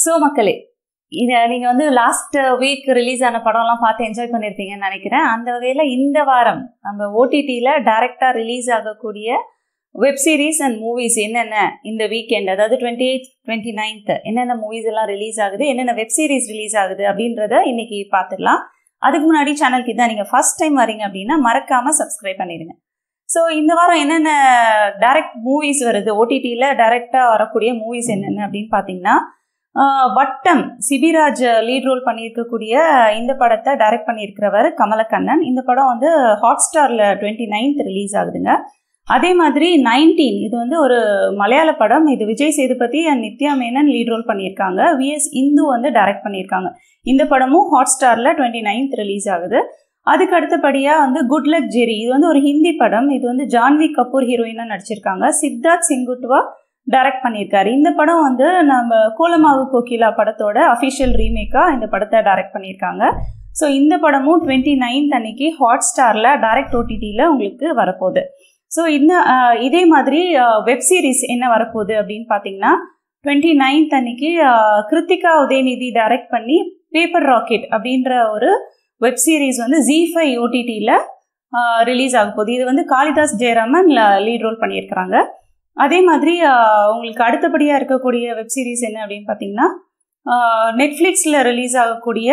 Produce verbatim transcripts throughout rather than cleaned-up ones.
So மக்களே, இதை நீங்கள் வந்து லாஸ்ட் வீக் ரிலீஸ் ஆன படம்லாம் பார்த்து என்ஜாய் பண்ணியிருப்பீங்கன்னு நினைக்கிறேன். அந்த வகையில் இந்த வாரம் நம்ம ஓடிடியில் டைரெக்டாக ரிலீஸ் ஆகக்கூடிய வெப் சீரிஸ் அண்ட் மூவிஸ் என்னென்ன இந்த வீக்கெண்ட், அதாவது டுவெண்ட்டி எயிட் டுவெண்ட்டி நைன்த் என்னென்ன மூவிஸ் எல்லாம் ரிலீஸ் ஆகுது, என்னென்ன வெப் சீரிஸ் ரிலீஸ் ஆகுது அப்படின்றத இன்னைக்கு பார்த்துடலாம். அதுக்கு முன்னாடி சேனலுக்கு தான் நீங்கள் ஃபர்ஸ்ட் டைம் வரீங்க அப்படின்னா மறக்காமல் சப்ஸ்கிரைப் பண்ணிடுங்க. ஸோ இந்த வாரம் என்னென்ன டைரக்ட் மூவிஸ் வருது, ஓடிடியில் டைரெக்டாக வரக்கூடிய மூவிஸ் என்னென்ன அப்படின்னு பார்த்தீங்கன்னா, வட்டம் சிபிராஜ் லீட் ரோல் பண்ணியிருக்கக்கூடிய இந்த படத்தை டைரக்ட் பண்ணியிருக்கிறவர் கமலக்கண்ணன். இந்த படம் வந்து ஹாட் ஸ்டாரில் டுவெண்ட்டி நைன்த் ரிலீஸ் ஆகுதுங்க. அதே மாதிரி நைன்டீன் இது வந்து ஒரு மலையாள படம். இது Vijay Sethupathi and Nithya Menen lead role பண்ணியிருக்காங்க. விஎஸ் இந்து வந்து டைரக்ட் பண்ணியிருக்காங்க. இந்த படமும் ஹாட் ஸ்டாரில் டுவெண்ட்டி நைன்த் ரிலீஸ் ஆகுது. அதுக்கு அடுத்தபடியாக வந்து குட் லக் ஜெரி, இது வந்து ஒரு ஹிந்தி படம். இது வந்து ஜான்வி கபூர் ஹீரோயினாக நடிச்சிருக்காங்க. சித்தார்த் செங்குட்டுவா டைரக்ட் பண்ணியிருக்காரு. இந்த படம் வந்து நம்ம கோலமாவு கோகிலா படத்தோட அஃபிஷியல் ரீமேக்காக இந்த படத்தை டைரக்ட் பண்ணியிருக்காங்க. ஸோ இந்த படமும் டுவெண்ட்டி நைன்த் அன்னைக்கு ஹாட் ஸ்டாரில் டைரக்ட் ஓடிடியில் உங்களுக்கு வரப்போகுது. ஸோ இந்த இதே மாதிரி வெப் சீரிஸ் என்ன வரப்போகுது அப்படின்னு பார்த்தீங்கன்னா, டுவெண்ட்டி நைன்த் அன்னைக்கு கிருத்திகா உதயநிதி டைரக்ட் பண்ணி பேப்பர் ராக்கெட் அப்படின்ற ஒரு வெப் சீரிஸ் வந்து ஜி ஃபைவ் ஓடிடியில் ரிலீஸ் ஆக போகுது. இது வந்து காளிதாஸ் ஜெயராமன் லீட் ரோல் பண்ணியிருக்கிறாங்க. அதே மாதிரி உங்களுக்கு அடுத்தபடியாக இருக்கக்கூடிய வெப் சீரிஸ் என்ன அப்படின்னு பார்த்தீங்கன்னா, நெட்ஃப்ளிக்ஸில் ரிலீஸ் ஆகக்கூடிய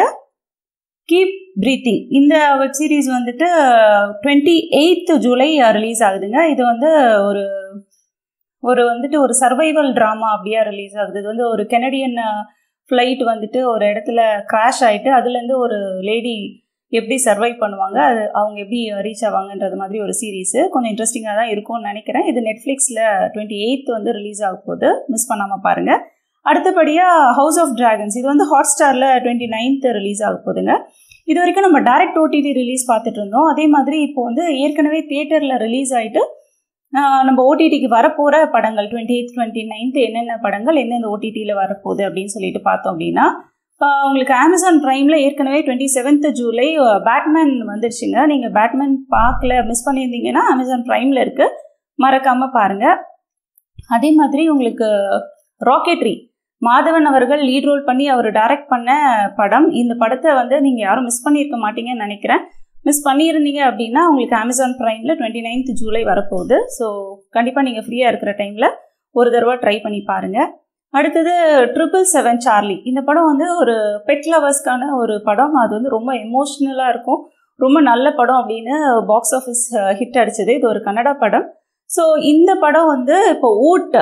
கீப் ப்ரீத்திங் இந்த வெப் சீரிஸ் வந்துட்டு டுவெண்ட்டி எயித்து ஜூலை ரிலீஸ் ஆகுதுங்க. இது வந்து ஒரு ஒரு வந்துட்டு ஒரு சர்வைவல் ட்ராமா அப்படியே ரிலீஸ் ஆகுது. இது வந்து ஒரு கெனடியன் ஃப்ளைட் வந்துட்டு ஒரு இடத்துல கிராஷ் ஆகிட்டு அதுலேருந்து ஒரு லேடி எப்படி சர்வைவ் பண்ணுவாங்க, அது அவங்க எப்படி ரீச் ஆவாங்கன்றது மாதிரி ஒரு சீரீஸு. கொஞ்சம் இன்ட்ரெஸ்டிங்காக தான் இருக்கும்னு நினைக்கிறேன். இது நெட்ஃப்ளிக்ஸில் டுவெண்ட்டி எயித் வந்து ரிலீஸ் ஆக போகுது, மிஸ் பண்ணாமல் பாருங்கள். அடுத்தபடியாக ஹவுஸ் ஆஃப் டிராகன்ஸ், இது வந்து ஹாட் ஸ்டாரில் டுவெண்ட்டி நைன்த் ரிலீஸ் ஆக போகுதுங்க. இது வரைக்கும் நம்ம டைரக்ட் ஓடிடி ரிலீஸ் பார்த்துட்டு இருந்தோம். அதே மாதிரி இப்போ வந்து ஏற்கனவே தியேட்டரில் ரிலீஸ் ஆகிட்டு நம்ம ஓடிடிக்கு வரப்போகிற படங்கள் டுவெண்ட்டி எயித் டுவெண்ட்டி நைன்த் என்னென்ன படங்கள் எந்தெந்த ஓடிடியில் வரப்போகுது அப்படின்னு சொல்லிட்டு பார்த்தோம் அப்படின்னா, உங்களுக்கு அமேசான் ப்ரைமில் ஏற்கனவே டுவெண்ட்டி செவன்த் ஜூலை பேட்மேன் வந்துடுச்சுங்க. நீங்கள் பேட்மேன் பார்க்கல, மிஸ் பண்ணியிருந்தீங்கன்னா அமேசான் ப்ரைமில் இருக்குது, மறக்காமல் பாருங்கள். அதே மாதிரி உங்களுக்கு ராக்கெட்ரி மாதவன் அவர்கள் லீட் ரோல் பண்ணி அவர் டைரக்ட் பண்ண படம். இந்த படத்தை வந்து நீங்கள் யாரும் மிஸ் பண்ணியிருக்க மாட்டீங்கன்னு நினைக்கிறேன். மிஸ் பண்ணியிருந்தீங்க அப்படின்னா உங்களுக்கு அமேசான் ப்ரைமில் டுவெண்ட்டி நைன்த் ஜூலை வரப்போகுது. ஸோ கண்டிப்பாக நீங்கள் ஃப்ரீயாக இருக்கிற டைமில் ஒரு தடவை ட்ரை பண்ணி பாருங்கள். அடுத்தது ட்ரிபிள் செவன் சார்லி, இந்த படம் வந்து ஒரு பெட் லவர்ஸ்க்கான ஒரு படம். அது வந்து ரொம்ப எமோஷ்னலாக இருக்கும், ரொம்ப நல்ல படம் அப்படின்னு பாக்ஸ் ஆஃபீஸ் ஹிட் அடிச்சது. இது ஒரு கன்னடா படம். ஸோ இந்த படம் வந்து இப்போ ஊட்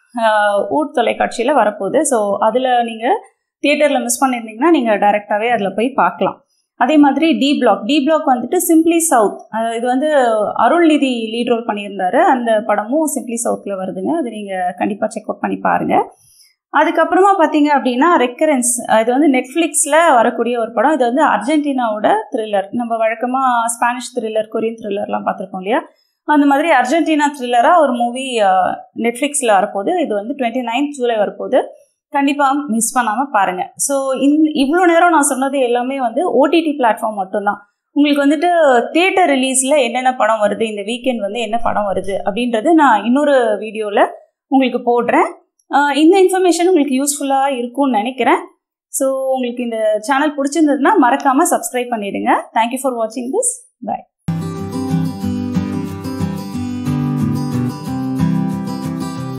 ஊட் தொலைக்காட்சியில் வரப்போகுது. ஸோ அதில் நீங்கள் தியேட்டரில் மிஸ் பண்ணியிருந்தீங்கன்னா நீங்கள் டைரெக்டாகவே அதில் போய் பார்க்கலாம். அதே மாதிரி டி பிளாக் டி பிளாக் வந்துட்டு சிம்பிளி சவுத், இது வந்து அருள்நிதி லீட் ரோல் பண்ணியிருந்தாரு. அந்த படமும் சிம்பிளி சவுத்தில் வருதுங்க. அது நீங்கள் கண்டிப்பாக செக் அவுட் பண்ணி பாருங்கள். அதுக்கப்புறமா பார்த்தீங்க அப்படின்னா ரெக்கரன்ஸ், இது வந்து நெட்ஃப்ளிக்ஸில் வரக்கூடிய ஒரு படம். இது வந்து அர்ஜென்டினாவோட த்ரில்லர். நம்ம வழக்கமாக ஸ்பானிஷ் த்ரில்லர், கொரியன் த்ரில்லர்லாம் பார்த்துருக்கோம் இல்லையா, அந்த மாதிரி அர்ஜென்டினா த்ரில்லராக ஒரு மூவி நெட்ஃப்ளிக்ஸில் வரப்போகுது. இது வந்து டுவெண்ட்டி நைன்த் ஜூலை வரப்போகுது. கண்டிப்பாக மிஸ் பண்ணாமல் பாருங்கள். ஸோ இந் இவ்வளோ நேரம் நான் சொன்னது எல்லாமே வந்து ஓடிடி பிளாட்ஃபார்ம் மட்டும்தான். உங்களுக்கு வந்துட்டு தியேட்டர் ரிலீஸில் என்னென்ன படம் வருது, இந்த வீக்கெண்ட் வந்து என்ன படம் வருது அப்படின்றது நான் இன்னொரு வீடியோவில் உங்களுக்கு போடுறேன். இந்த இன்ஃபர்மேஷன் உங்களுக்கு யூஸ்ஃபுல்லாக இருக்கும்னு நினைக்கிறேன். ஸோ உங்களுக்கு இந்த சேனல் பிடிச்சிருந்ததுன்னா மறக்காமல் சப்ஸ்கிரைப் பண்ணிடுங்க. தேங்க்யூ ஃபார் வாட்சிங் திஸ். பை.